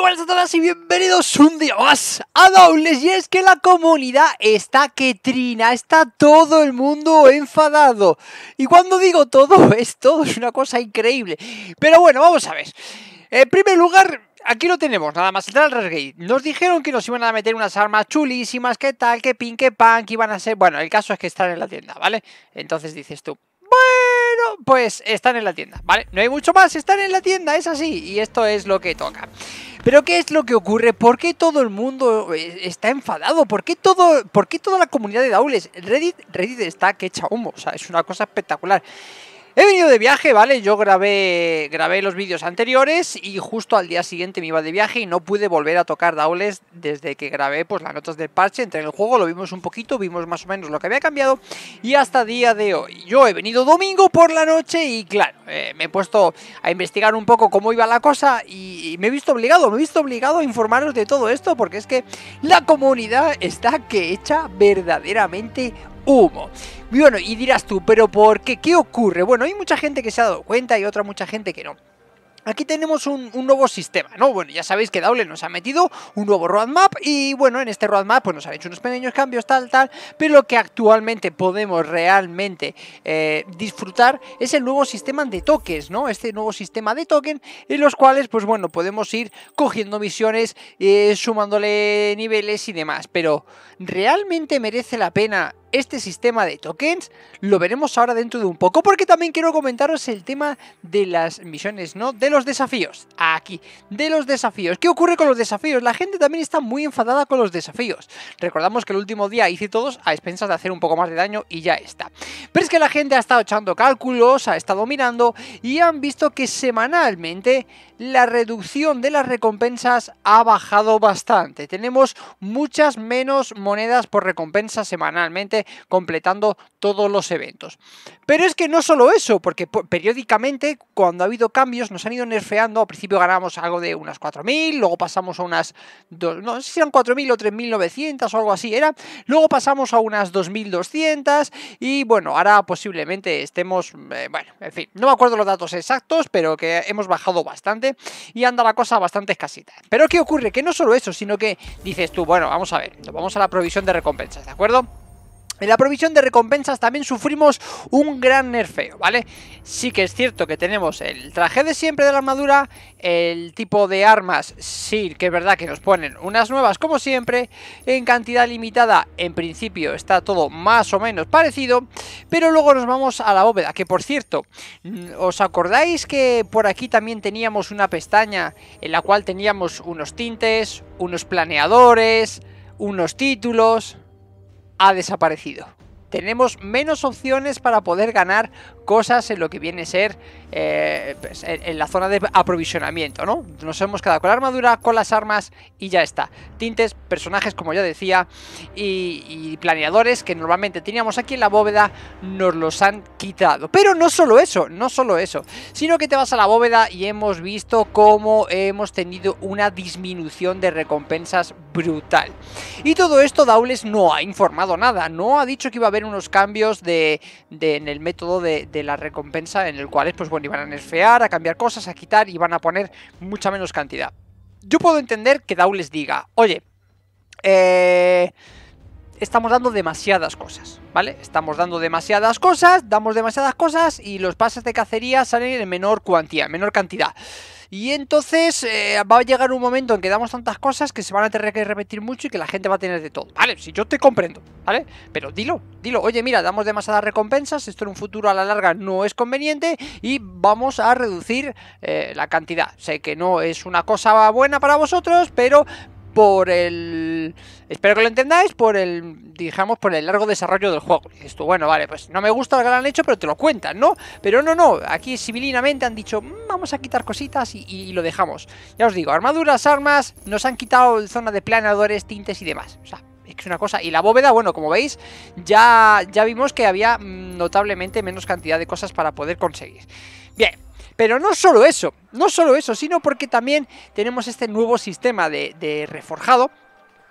buenas a todas y bienvenidos un día más a Daules. Y es que la comunidad está que trina, está todo el mundo enfadado. Y cuando digo todo, es una cosa increíble. Pero bueno, vamos a ver. En primer lugar, aquí lo tenemos, nada más entrar al Rasgate. Nos dijeron que nos iban a meter unas armas chulísimas, que tal, que pin, que pan, que iban a ser... Bueno, el caso es que están en la tienda, ¿vale? Entonces dices tú, bueno, pues están en la tienda, ¿vale? No hay mucho más, están en la tienda, es así. Y esto es lo que toca. Pero ¿qué es lo que ocurre? ¿Por qué todo el mundo está enfadado? ¿Por qué toda la comunidad de Daules? Reddit está que echa humo, o sea, es una cosa espectacular. He venido de viaje, ¿vale? Yo grabé los vídeos anteriores y justo al día siguiente me iba de viaje y no pude volver a tocar Daules desde que grabé pues las notas del parche. Entré en el juego, lo vimos un poquito, vimos más o menos lo que había cambiado y hasta día de hoy. Yo he venido domingo por la noche y claro, me he puesto a investigar un poco cómo iba la cosa y me he visto obligado a informaros de todo esto porque es que la comunidad está que echa verdaderamente humo. Y bueno, y dirás tú, ¿pero por qué? ¿Qué ocurre? Bueno, hay mucha gente que se ha dado cuenta y otra mucha gente que no. Aquí tenemos un nuevo sistema, ¿no? Bueno, ya sabéis que Daules nos ha metido un nuevo roadmap y bueno, en este roadmap pues nos han hecho unos pequeños cambios, tal, pero lo que actualmente podemos realmente disfrutar es el nuevo sistema de tokens, ¿no? Este nuevo sistema de token en los cuales pues bueno, podemos ir cogiendo misiones, sumándole niveles y demás, pero ¿realmente merece la pena este sistema de tokens? Lo veremos ahora dentro de un poco, porque también quiero comentaros el tema de las misiones, ¿no? De los desafíos. Aquí, de los desafíos. ¿Qué ocurre con los desafíos? La gente también está muy enfadada con los desafíos. Recordamos que el último día hice todos a expensas de hacer un poco más de daño y ya está. Pero es que la gente ha estado echando cálculos, ha estado mirando y han visto que semanalmente la reducción de las recompensas ha bajado bastante. Tenemos muchas menos monedas por recompensa semanalmente completando todos los eventos. Pero es que no solo eso, porque periódicamente cuando ha habido cambios nos han ido nerfeando. Al principio ganábamos algo de unas 4.000, luego pasamos a unas... no sé si eran 4.000 o 3.900 o algo así era. Luego pasamos a unas 2.200 y bueno, ahora posiblemente estemos... bueno, en fin, no me acuerdo los datos exactos, pero que hemos bajado bastante y anda la cosa bastante escasita. Pero ¿qué ocurre? Que no solo eso, sino que dices tú, bueno, vamos a ver, vamos a la provisión de recompensas, ¿de acuerdo? En la provisión de recompensas también sufrimos un gran nerfeo, ¿vale? Sí que es cierto que tenemos el traje de siempre de la armadura, el tipo de armas, sí que es verdad que nos ponen unas nuevas como siempre, en cantidad limitada en principio está todo más o menos parecido, pero luego nos vamos a la bóveda, que por cierto, ¿os acordáis que por aquí también teníamos una pestaña en la cual teníamos unos tintes, unos planeadores, unos títulos? Ha desaparecido. Tenemos menos opciones para poder ganar cosas en lo que viene a ser pues en la zona de aprovisionamiento, ¿no? Nos hemos quedado con la armadura, con las armas y ya está. Tintes, personajes como ya decía y planeadores que normalmente teníamos aquí en la bóveda nos los han quitado. Pero no solo eso, sino que te vas a la bóveda y hemos visto cómo hemos tenido una disminución de recompensas brutal. Y todo esto Daules no ha informado nada, no ha dicho que iba a haber unos cambios en el método de la recompensa en el cual pues bueno, iban a nerfear, a cambiar cosas, a quitar y van a poner mucha menos cantidad. Yo puedo entender que Daules diga, oye, estamos dando demasiadas cosas, ¿vale? Estamos dando demasiadas cosas, damos demasiadas cosas y los pases de cacería salen en menor cuantía, menor cantidad. Y entonces va a llegar un momento en que damos tantas cosas que se van a tener que repetir mucho y que la gente va a tener de todo, ¿vale? Si yo te comprendo, ¿vale? Pero dilo, oye, mira, damos demasiadas recompensas, esto en un futuro a la larga no es conveniente y vamos a reducir la cantidad. Sé que no es una cosa buena para vosotros, pero espero que lo entendáis, digamos, por el largo desarrollo del juego. Y esto, bueno, vale, pues no me gusta lo que lo han hecho, pero te lo cuentan, ¿no? Pero no, aquí civilinamente han dicho, vamos a quitar cositas y lo dejamos. Ya os digo, armaduras, armas, nos han quitado zona de planeadores, tintes y demás. O sea, es una cosa. Y la bóveda, bueno, como veis, ya vimos que había notablemente menos cantidad de cosas para poder conseguir. Bien. Pero no solo eso, sino porque también tenemos este nuevo sistema de reforjado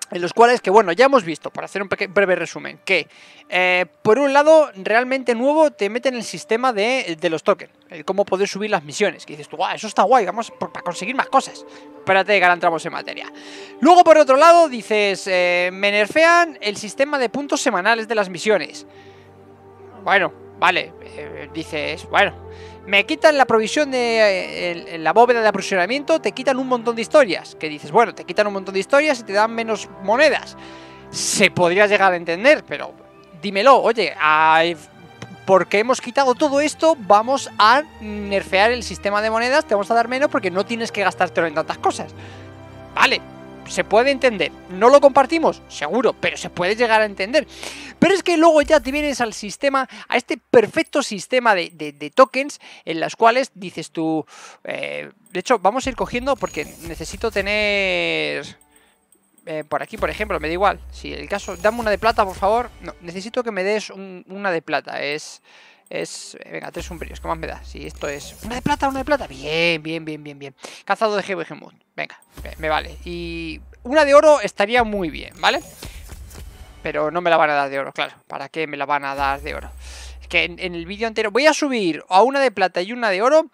en los cuales que, bueno, ya hemos visto, por hacer un breve resumen, que por un lado, realmente nuevo, te meten el sistema de los tokens, el cómo poder subir las misiones, que dices tú, eso está guay, vamos para conseguir más cosas. Espérate que ahora entramos en materia. Luego, por otro lado, dices, me nerfean el sistema de puntos semanales de las misiones. Bueno, vale, dices, bueno, me quitan la provisión de la bóveda de aprovisionamiento, te quitan un montón de historias. Que dices, bueno, te quitan un montón de historias y te dan menos monedas. Se podría llegar a entender, pero dímelo, oye, porque hemos quitado todo esto, vamos a nerfear el sistema de monedas, te vamos a dar menos porque no tienes que gastártelo en tantas cosas. Vale, se puede entender. ¿No lo compartimos? Seguro, pero se puede llegar a entender. Pero es que luego ya te vienes al sistema, a este perfecto sistema de tokens, en las cuales dices tú... de hecho, vamos a ir cogiendo porque necesito tener... por aquí, por ejemplo, me da igual. Si el caso... Dame una de plata, por favor. No, necesito que me des una de plata. Venga, 3 umbrios, ¿qué más me da? Si esto es... Una de plata. Bien, bien, bien, bien, bien. Cazado de GBG. Venga, me vale. Y una de oro estaría muy bien, ¿vale? Pero no me la van a dar de oro, claro. ¿Para qué me la van a dar de oro? Es que en el vídeo entero... Voy a subir a una de plata y una de oro.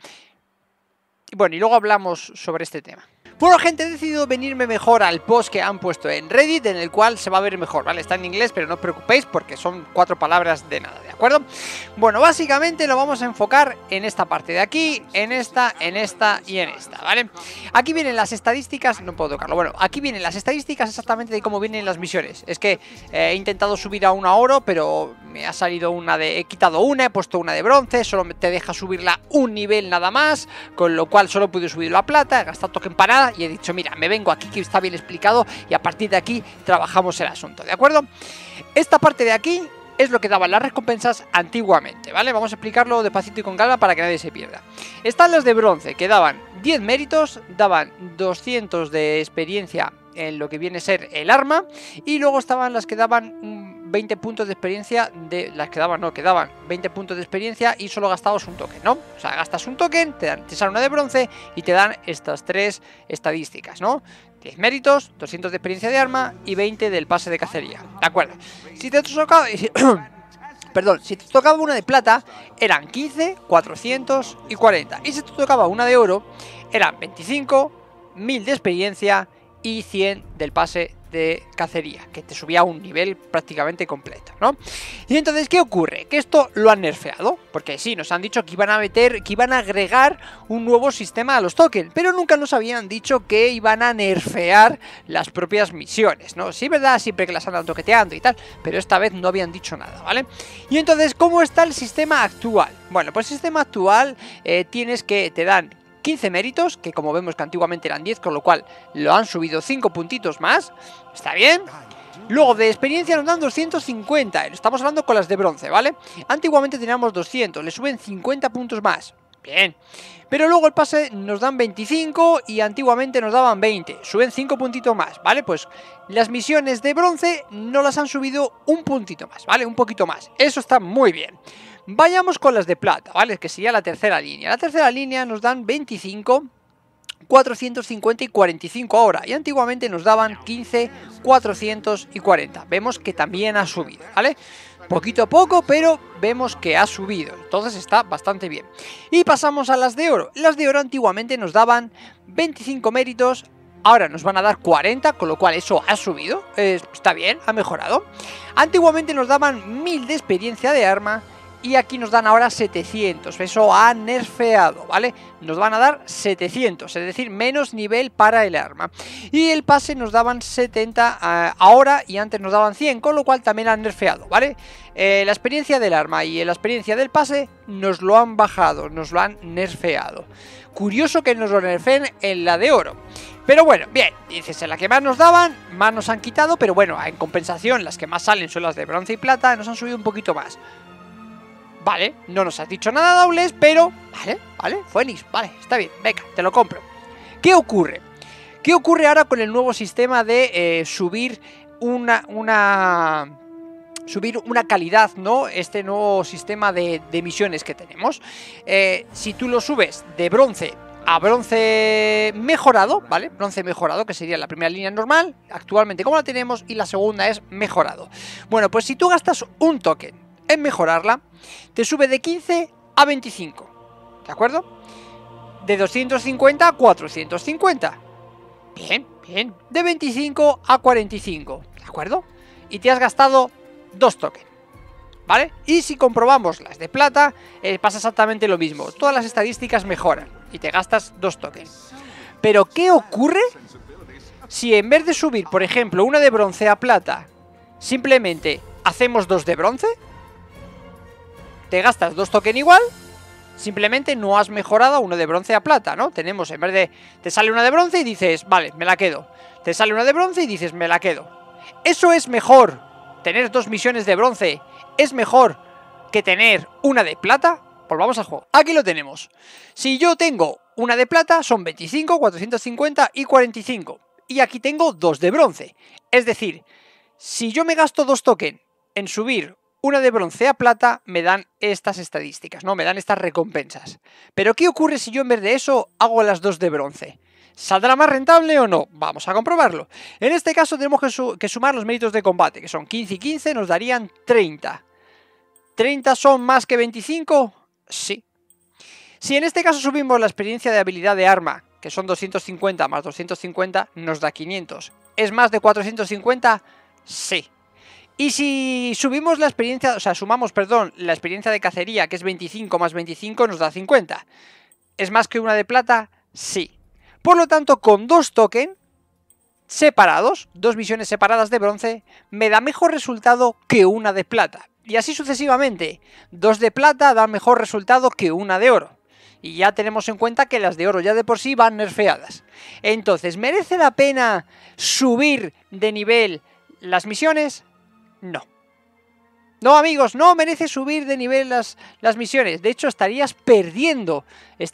Y bueno, y luego hablamos sobre este tema. Bueno, gente, he decidido venirme mejor al post que han puesto en Reddit, en el cual se va a ver mejor, ¿vale? Está en inglés, pero no os preocupéis porque son 4 palabras de nada, ¿de acuerdo? Bueno, básicamente lo vamos a enfocar en esta parte de aquí, en esta y en esta, ¿vale? Aquí vienen las estadísticas, no puedo tocarlo, bueno, aquí vienen las estadísticas exactamente de cómo vienen las misiones. Es que he intentado subir a una oro, pero me ha salido una de... He quitado una, he puesto una de bronce, solo te deja subirla un nivel nada más, con lo cual solo pude subir la plata, he gastado token para nada. Y he dicho, mira, me vengo aquí que está bien explicado y a partir de aquí trabajamos el asunto, ¿de acuerdo? Esta parte de aquí es lo que daban las recompensas antiguamente, ¿vale? Vamos a explicarlo despacito y con calma para que nadie se pierda. Están las de bronce que daban 10 méritos, daban 200 de experiencia en lo que viene a ser el arma, y luego estaban las que daban 20 puntos de experiencia, que daban 20 puntos de experiencia y solo gastabas un token, ¿no? O sea, gastas un token, te sale una de bronce y te dan estas 3 estadísticas, ¿no? 10 méritos, 200 de experiencia de arma y 20 del pase de cacería, ¿de acuerdo? Si te tocaba... Perdón, si te tocaba una de plata, eran 15, 400 y 40. Y si te tocaba una de oro, eran 25, 1000 de experiencia y 100 del pase de cacería, que te subía a un nivel prácticamente completo, ¿no? Y entonces, ¿qué ocurre? Que esto lo han nerfeado, porque sí, nos han dicho que iban a agregar un nuevo sistema a los tokens, pero nunca nos habían dicho que iban a nerfear las propias misiones, ¿no? Sí, verdad, siempre que las andan toqueteando y tal, pero esta vez no habían dicho nada, ¿vale? Y entonces, ¿cómo está el sistema actual? Bueno, pues el sistema actual te dan 15 méritos, que como vemos que antiguamente eran 10, con lo cual lo han subido 5 puntitos más. ¿Está bien? Luego de experiencia nos dan 250, estamos hablando con las de bronce, ¿vale? Antiguamente teníamos 200, le suben 50 puntos más. Bien. Pero luego el pase nos dan 25 y antiguamente nos daban 20, suben 5 puntitos más, ¿vale? Pues las misiones de bronce no las han subido un puntito más, ¿vale? Un poquito más, eso está muy bien. Vayamos con las de plata, ¿vale? Que sería la tercera línea. La tercera línea nos dan 25, 450 y 45 ahora. Y antiguamente nos daban 15, 440. Vemos que también ha subido, ¿vale? Poquito a poco, pero vemos que ha subido. Entonces está bastante bien. Y pasamos a las de oro. Las de oro antiguamente nos daban 25 méritos. Ahora nos van a dar 40, con lo cual eso ha subido. Está bien, ha mejorado. Antiguamente nos daban 1000 de experiencia de arma. Y aquí nos dan ahora 700, eso ha nerfeado, ¿vale? Nos van a dar 700, es decir, menos nivel para el arma. Y el pase nos daban 70 ahora y antes nos daban 100, con lo cual también han nerfeado, ¿vale? La experiencia del arma y la experiencia del pase nos lo han bajado, nos lo han nerfeado. Curioso que nos lo nerfeen en la de oro. Pero bueno, bien, dices, en la que más nos daban, más nos han quitado, pero bueno, en compensación las que más salen son las de bronce y plata, nos han subido un poquito más. Vale, no nos has dicho nada, Daules, pero... Vale, Phoenix, vale, está bien, venga, te lo compro. ¿Qué ocurre? ¿Qué ocurre ahora con el nuevo sistema de subir una calidad, ¿no? Este nuevo sistema de misiones que tenemos. Si tú lo subes de bronce a bronce mejorado, ¿vale? Bronce mejorado, que sería la primera línea normal, actualmente como la tenemos, y la segunda es mejorado. Bueno, pues si tú gastas un token en mejorarla, te sube de 15 a 25, ¿de acuerdo? De 250 a 450. Bien, bien. De 25 a 45, ¿de acuerdo? Y te has gastado 2 tokens, ¿vale? Y si comprobamos las de plata, pasa exactamente lo mismo. Todas las estadísticas mejoran y te gastas 2 tokens. Pero ¿qué ocurre si en vez de subir, por ejemplo, una de bronce a plata, simplemente hacemos 2 de bronce? Te gastas 2 tokens igual, simplemente no has mejorado uno de bronce a plata, ¿no? Tenemos, en vez de... Te sale una de bronce y dices, vale, me la quedo. Te sale una de bronce y dices, me la quedo. Eso es mejor. Tener 2 misiones de bronce es mejor que tener una de plata. Volvamos al juego. Aquí lo tenemos. Si yo tengo una de plata, son 25, 450 y 45. Y aquí tengo 2 de bronce. Es decir, si yo me gasto 2 tokens en subir una de bronce a plata, me dan estas estadísticas, ¿no? Me dan estas recompensas. Pero ¿qué ocurre si yo en vez de eso hago las 2 de bronce? ¿Saldrá más rentable o no? Vamos a comprobarlo. En este caso tenemos que sumar los méritos de combate, que son 15 y 15, nos darían 30. ¿30 son más que 25? Sí. Si en este caso subimos la experiencia de habilidad de arma, que son 250 más 250, nos da 500. ¿Es más de 450? Sí. Y si subimos la experiencia, o sea, sumamos, perdón, la experiencia de cacería, que es 25 más 25, nos da 50. ¿Es más que una de plata? Sí. Por lo tanto, con 2 tokens separados, 2 misiones separadas de bronce, me da mejor resultado que una de plata. Y así sucesivamente. 2 de plata dan mejor resultado que una de oro. Y ya tenemos en cuenta que las de oro ya de por sí van nerfeadas. Entonces, ¿merece la pena subir de nivel las misiones? No. No, amigos, no merece subir de nivel las misiones. De hecho, estarías perdiendo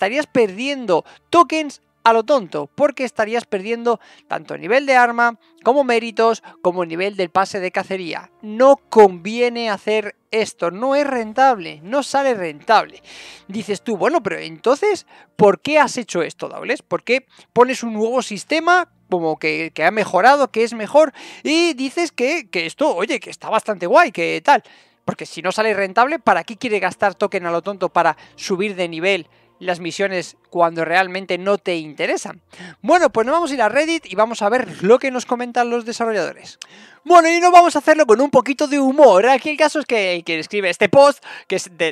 tokens a lo tonto, porque estarías perdiendo tanto nivel de arma, como méritos, como nivel del pase de cacería. No conviene hacer esto, no es rentable, no sale rentable. Dices tú, bueno, pero entonces, ¿por qué has hecho esto, Daules? ¿Por qué pones un nuevo sistema como que ha mejorado, que es mejor, y dices que esto, oye, que está bastante guay, que tal? Porque si no sale rentable, ¿para qué quiere gastar token a lo tonto para subir de nivel las misiones cuando realmente no te interesan? Bueno, pues nos vamos a ir a Reddit y vamos a ver lo que nos comentan los desarrolladores. Bueno, y no vamos a hacerlo con un poquito de humor. Aquí el caso es que el que escribe este post, que es de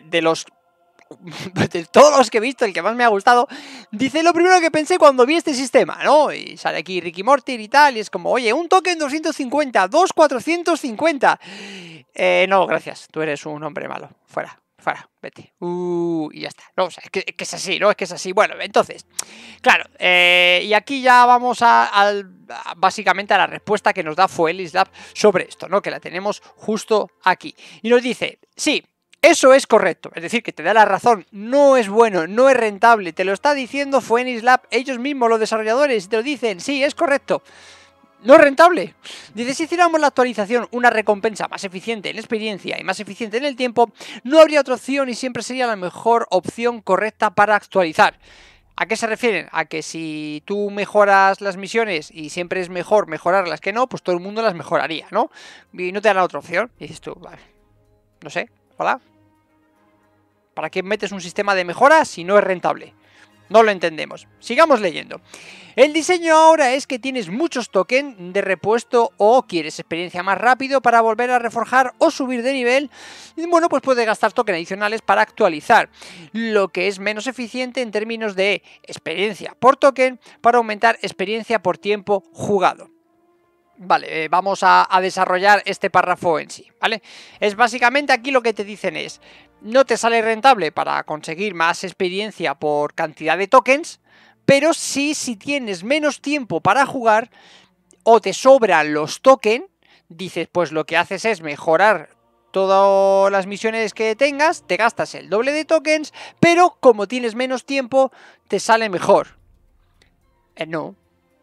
todos los que he visto, el que más me ha gustado, dice: lo primero que pensé cuando vi este sistema, ¿no? Y sale aquí Ricky Morty y tal, y es como, oye, un token 250, 2 450. No, gracias, tú eres un hombre malo, fuera, vete. Y ya está. No, o sea, es que es así, ¿no? Es que es así. Bueno, entonces, claro, y aquí ya vamos básicamente a la respuesta que nos da Phoenix Lab sobre esto, ¿no? Que la tenemos justo aquí. Y nos dice, sí, eso es correcto, es decir, que te da la razón, no es bueno, no es rentable, te lo está diciendo Phoenix Lab, ellos mismos, los desarrolladores, te lo dicen, sí, es correcto. No es rentable. Dice, si hiciéramos la actualización una recompensa más eficiente en experiencia y más eficiente en el tiempo, no habría otra opción y siempre sería la mejor opción correcta para actualizar. ¿A qué se refieren? A que si tú mejoras las misiones y siempre es mejor mejorarlas que no, pues todo el mundo las mejoraría, ¿no? Y no te dan otra opción. Y dices tú, vale, no sé, hola. ¿Para qué metes un sistema de mejora si no es rentable? No lo entendemos. Sigamos leyendo. El diseño ahora es que tienes muchos tokens de repuesto o quieres experiencia más rápido para volver a reforjar o subir de nivel. Y bueno, pues puedes gastar tokens adicionales para actualizar, lo que es menos eficiente en términos de experiencia por token para aumentar experiencia por tiempo jugado. Vale, vamos a desarrollar este párrafo en sí, ¿vale? Es básicamente aquí lo que te dicen es, no te sale rentable para conseguir más experiencia por cantidad de tokens, pero sí, si tienes menos tiempo para jugar o te sobran los tokens, dices, pues lo que haces es mejorar todas las misiones que tengas, te gastas el doble de tokens, pero como tienes menos tiempo, te sale mejor. No.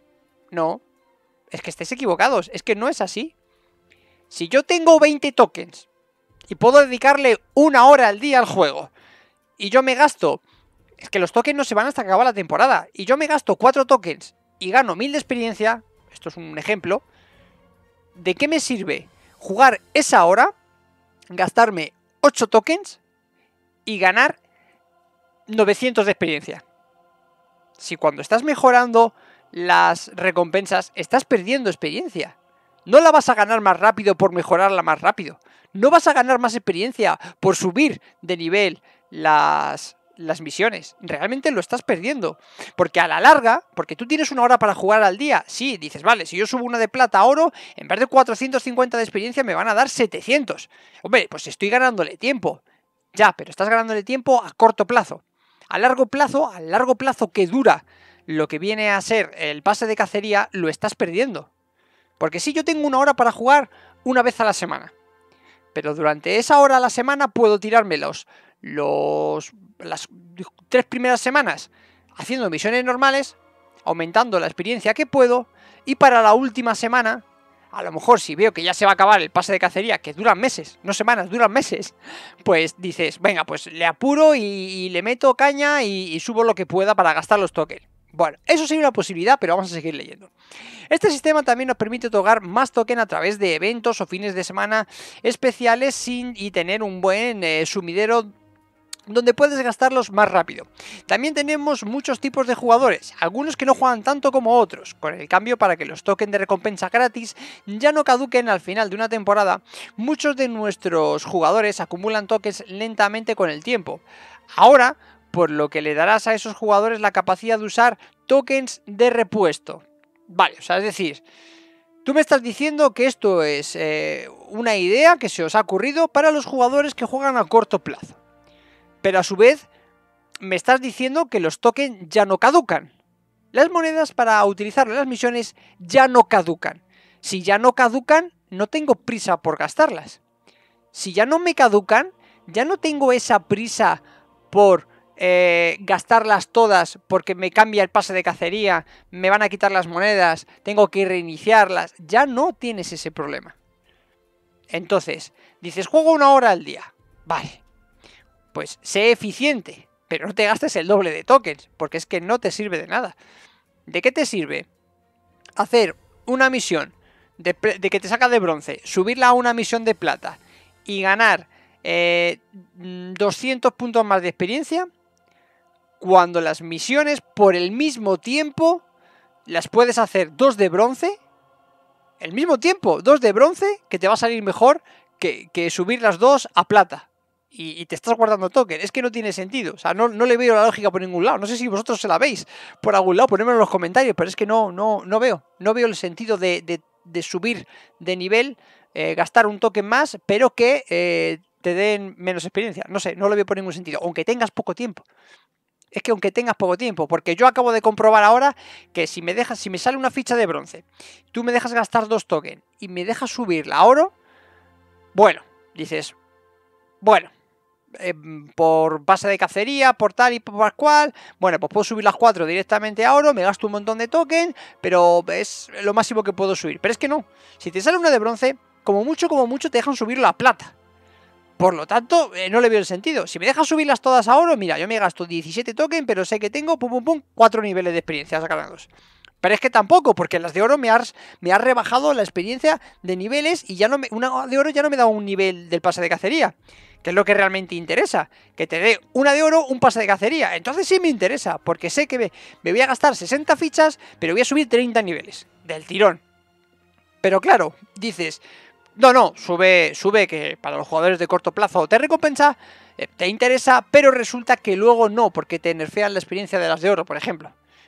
Es que estáis equivocados, es que no es así. Si yo tengo 20 tokens y puedo dedicarle 1 hora al día al juego y yo me gasto es que los tokens no se van hasta que acaba la temporada. Y yo me gasto 4 tokens y gano 1000 de experiencia, esto es un ejemplo, ¿de qué me sirve jugar esa hora, gastarme 8 tokens y ganar 900 de experiencia? Si cuando estás mejorando las recompensas estás perdiendo experiencia. No la vas a ganar más rápido por mejorarla más rápido. No vas a ganar más experiencia por subir de nivel las misiones. Realmente lo estás perdiendo. Porque a la larga, porque tú tienes una hora para jugar al día. Sí, dices, vale, si yo subo una de plata a oro, en vez de 450 de experiencia me van a dar 700. Hombre, pues estoy ganándole tiempo. Ya, pero estás ganándole tiempo a corto plazo. A largo plazo que dura lo que viene a ser el pase de cacería, lo estás perdiendo. Porque si yo tengo una hora para jugar una vez a la semana, pero durante esa hora a la semana puedo tirarme las 3 primeras semanas haciendo misiones normales, aumentando la experiencia que puedo, y para la última semana, a lo mejor si veo que ya se va a acabar el pase de cacería, que duran meses, no semanas, duran meses, pues dices, venga, pues le apuro y le meto caña y subo lo que pueda para gastar los tokens. Bueno, eso sería una posibilidad, pero vamos a seguir leyendo. Este sistema también nos permite otorgar más token a través de eventos o fines de semana especiales y tener un buen sumidero donde puedes gastarlos más rápido. También tenemos muchos tipos de jugadores, algunos que no juegan tanto como otros. Con el cambio, para que los tokens de recompensa gratis ya no caduquen al final de una temporada, muchos de nuestros jugadores acumulan tokens lentamente con el tiempo. Ahora, por lo que le darás a esos jugadores la capacidad de usar tokens de repuesto. Vale, o sea, es decir, tú me estás diciendo que esto es una idea que se os ha ocurrido para los jugadores que juegan a corto plazo. Pero a su vez, me estás diciendo que los tokens ya no caducan. Las monedas para utilizar en las misiones ya no caducan. Si ya no caducan, no tengo prisa por gastarlas. Si ya no me caducan, ya no tengo esa prisa por gastarlas todas porque me cambia el pase de cacería, me van a quitar las monedas, tengo que reiniciarlas. Ya no tienes ese problema. Entonces, dices, juego una hora al día. Vale, pues sé eficiente, pero no te gastes el doble de tokens, porque es que no te sirve de nada. ¿De qué te sirve hacer una misión de que te saca de bronce, subirla a una misión de plata y ganar 200 puntos más de experiencia, cuando las misiones por el mismo tiempo las puedes hacer 2 de bronce? El mismo tiempo, 2 de bronce, que te va a salir mejor que subir las 2 a plata. Y te estás guardando token. Es que no tiene sentido. O sea, no le veo la lógica por ningún lado. No sé si vosotros se la veis por algún lado, ponedmelo en los comentarios, pero es que no veo el sentido de subir de nivel, gastar un token más, pero que te den menos experiencia. No sé, no lo veo por ningún sentido, aunque tengas poco tiempo. Es que aunque tengas poco tiempo, porque yo acabo de comprobar ahora que si me sale una ficha de bronce, tú me dejas gastar 2 tokens y me dejas subirla a oro, bueno, dices, bueno, por pase de cacería, por tal y por cual, bueno, pues puedo subir las 4 directamente a oro, me gasto un montón de tokens, pero es lo máximo que puedo subir. Pero es que no, si te sale una de bronce, como mucho te dejan subirla a plata. Por lo tanto, no le veo el sentido. Si me dejas subirlas todas a oro, mira, yo me gasto 17 tokens, pero sé que tengo 4 niveles de experiencia ganados. Pero es que tampoco, porque las de oro me has rebajado la experiencia de niveles y ya no una de oro ya no me da un nivel del pase de cacería, que es lo que realmente interesa, que te dé una de oro, un pase de cacería. Entonces sí me interesa, porque sé que me voy a gastar 60 fichas, pero voy a subir 30 niveles del tirón. Pero claro, dices, no, sube que para los jugadores de corto plazo te recompensa, te interesa, pero resulta que luego no, porque te nerfean la experiencia de las de oro, por ejemplo.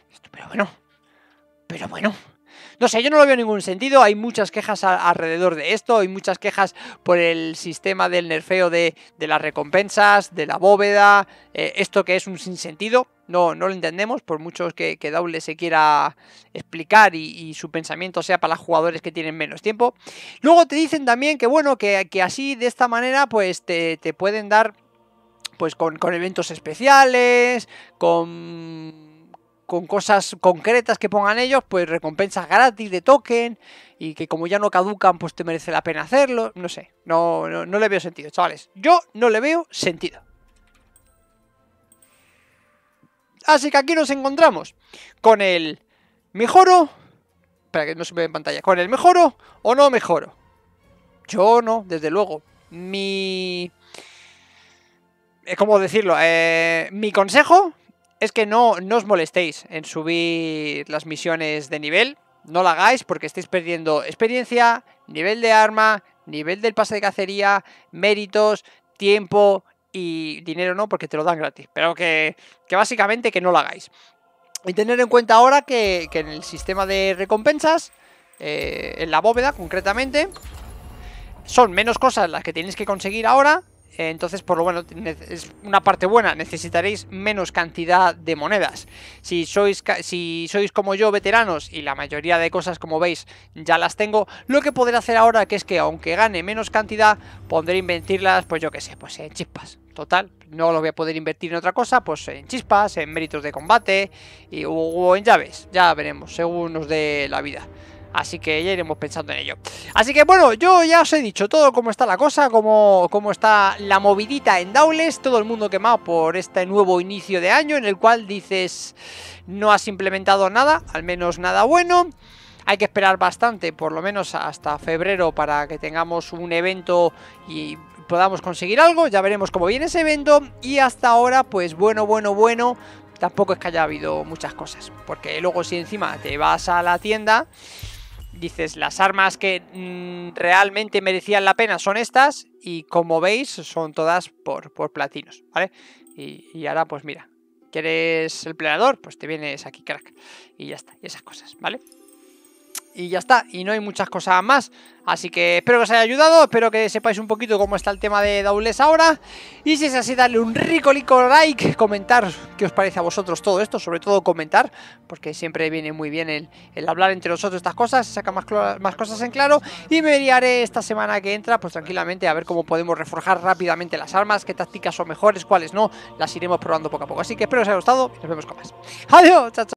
Pero bueno, no sé, yo no lo veo ningún sentido. Hay muchas quejas alrededor de esto, hay muchas quejas por el sistema del nerfeo de las recompensas, de la bóveda, esto que es un sinsentido. No lo entendemos, por mucho que Daule se quiera explicar y su pensamiento sea para los jugadores que tienen menos tiempo. Luego te dicen también que bueno, que así de esta manera pues te pueden dar pues con eventos especiales, con cosas concretas que pongan ellos, pues recompensas gratis de token, y que como ya no caducan pues te merece la pena hacerlo. No sé, no le veo sentido, chavales. Yo no le veo sentido. Así que aquí nos encontramos con el mejoro. Espera que no se ve en pantalla. Con el mejoro o no mejoro. Yo no, desde luego. ¿Cómo decirlo? Mi consejo es que no os molestéis en subir las misiones de nivel. No lo hagáis porque estáis perdiendo experiencia, nivel de arma, nivel del pase de cacería, méritos, tiempo y dinero no, porque te lo dan gratis. Pero que básicamente que no lo hagáis. Y tener en cuenta ahora que en el sistema de recompensas, en la bóveda concretamente, son menos cosas las que tenéis que conseguir ahora. Entonces, por lo bueno, es una parte buena, necesitaréis menos cantidad de monedas. Si sois como yo, veteranos, y la mayoría de cosas, como veis, ya las tengo, lo que podré hacer ahora, que es que aunque gane menos cantidad, podré invertirlas, pues yo qué sé, pues en chispas. Total, no lo voy a poder invertir en otra cosa, pues en chispas, en méritos de combate o en llaves. Ya veremos, según nos dé la vida. Así que ya iremos pensando en ello. Así que bueno, yo ya os he dicho todo cómo está la cosa, cómo está la movidita en Daules. Todo el mundo quemado por este nuevo inicio de año en el cual dices no has implementado nada, al menos nada bueno. Hay que esperar bastante, por lo menos hasta febrero, para que tengamos un evento y podamos conseguir algo. Ya veremos cómo viene ese evento. Y hasta ahora, pues bueno, tampoco es que haya habido muchas cosas. Porque luego si encima te vas a la tienda, dices, las armas que realmente merecían la pena son estas. Y como veis, son todas por platinos, ¿vale? Y ahora pues mira, ¿quieres el plenador? Pues te vienes aquí, crack. Y ya está, y esas cosas, ¿vale? Y ya está, y no hay muchas cosas más. Así que espero que os haya ayudado, espero que sepáis un poquito cómo está el tema de Daules ahora. Y si es así, darle un rico like, comentar qué os parece a vosotros todo esto, sobre todo comentar, porque siempre viene muy bien el hablar entre nosotros estas cosas, se saca más cosas en claro. Y me veré esta semana que entra, pues tranquilamente, a ver cómo podemos reforjar rápidamente las armas, qué tácticas son mejores, cuáles no, las iremos probando poco a poco. Así que espero que os haya gustado y nos vemos con más. Adiós, chao, chao.